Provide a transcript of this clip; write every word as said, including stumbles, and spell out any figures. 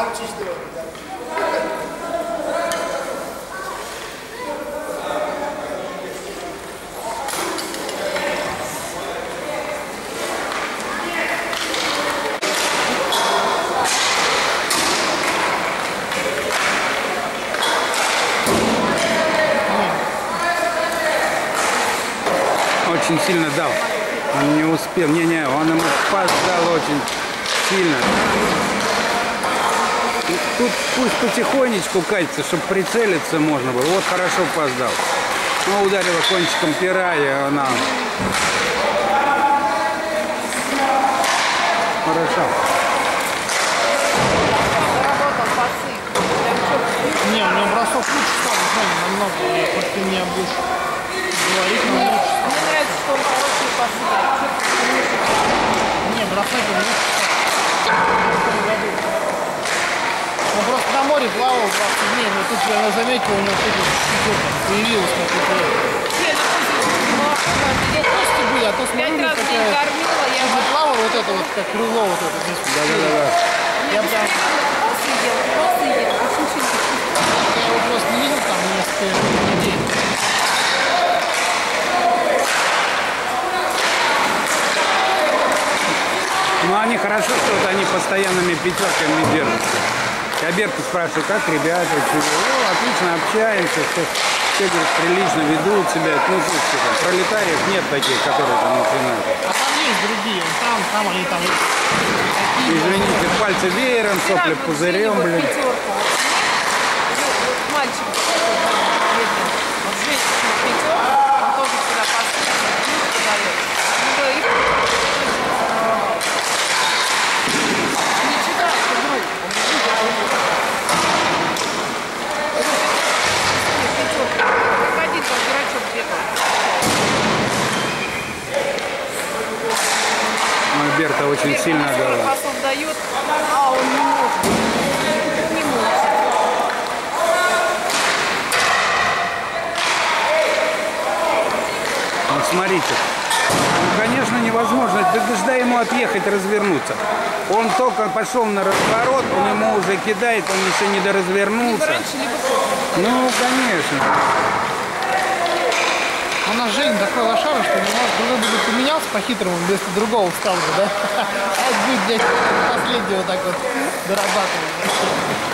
Очень сильно дал. Он не успел. Не-не, он ему пас дал очень сильно. И тут пусть потихонечку катится, чтобы прицелиться можно было. Вот хорошо пас дал. Но ударила кончиком пера, и она... Хорошо. Не, у него бросок лучше стал, намного. Вот ты мне будешь говорить, но лучше. Мне нравится, что он хороший пасы. Не, бросать он лучше стал. Он просто на море плавал двадцать дней, но тут я заметил, у него тут появилось какое-то... Не, кости были, а то смотрю, пять раз день кормила, я не плавал вот это вот, как крыло вот это здесь. Да-да-да. Я прям просто ел, просто ел, очень сильно. Я его просто не видел там несколько недель. Ну, они хорошо, что вот они постоянными пятерками держатся. Я Берку спрашиваю, как ребята, чего? Ну, отлично общаемся, все, все говорят, прилично ведут себя. Ну, слушайте, там, пролетариев нет таких, которые там начинают. А там есть другие, там, там они там... Извините, пальцы веером, сопли пузырем, блин. Мальчик, вот женщина пятерка, он тоже всегда подает. Не читает, друг. Как один там дурачок где-то. Ой, Берта очень сильно дала. Пасов дает, а он не может. Не может. Вот смотрите. Ну, конечно, невозможно. Да дай ему отъехать, развернуться. Он только пошел на разворот, он ему уже кидает, он еще не доразвернулся. Либо раньше, либо позже. Ну, конечно. У нас Женя такой лошара, что не может, уже бы поменялся по-хитрому, вместо другого встал бы, да? А это будет, блядь, последнего так вот дорабатывать.